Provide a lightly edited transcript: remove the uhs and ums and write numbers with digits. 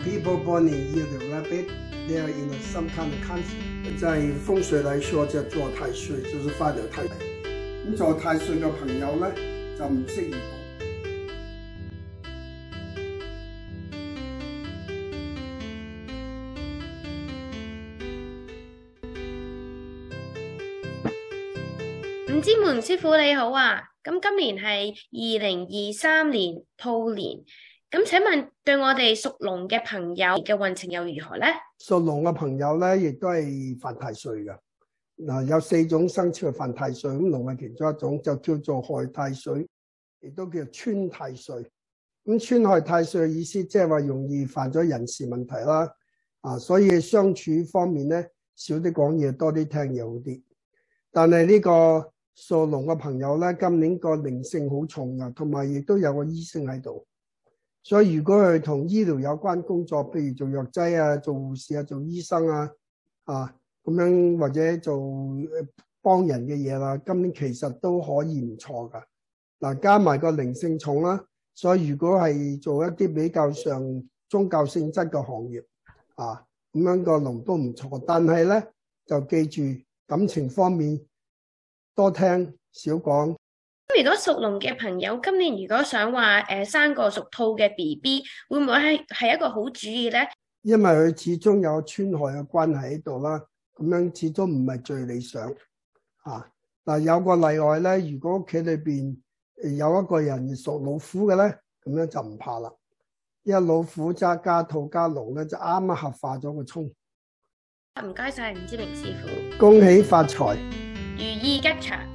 people born in year the rabbit, they are in some kind of conflict。在風水來說，就坐太歲，就是犯了太歲。咁坐太歲嘅朋友咧，就唔適宜講。 唔知門師傅你好啊，咁今年係2023年兔年，咁請問對我哋屬龍嘅朋友嘅運程又如何呢？ 屬龍嘅朋友咧，亦都係犯太歲嘅。嗱，有4種生肖犯太歲，咁龍係其中一種，就叫做害太歲，亦都叫穿太歲。咁穿害太歲嘅意思，即係話容易犯咗人事問題啦。所以相處方面咧，少啲講嘢，多啲聽嘢好啲。但係呢個屬龍嘅朋友咧，今年個靈性好重啊，同埋亦都有個醫生喺度，所以如果佢同醫療有關工作，譬如做藥劑啊、做護士啊、做醫生啊，咁樣或者做幫人嘅嘢啦，今年其實都可以唔錯噶。嗱，加埋個靈性重啦，所以如果係做一啲比較上宗教性質嘅行業，咁樣個龍都唔錯。但係咧就記住感情方面，多聽少講。 如果屬龍嘅朋友今年如果想話生個屬兔嘅 BB， 會唔會係一個好主意呢？ 因為佢始終有穿害嘅關係喺度啦，咁樣始終唔係最理想。嗱，有個例外咧，如果屋企裏邊有一個人屬老虎嘅咧，咁樣就唔怕啦。因為老虎加兔加龍咧，就啱啱合化咗個沖。 唔該晒，唔知名師傅。 恭喜發財， 如意吉祥。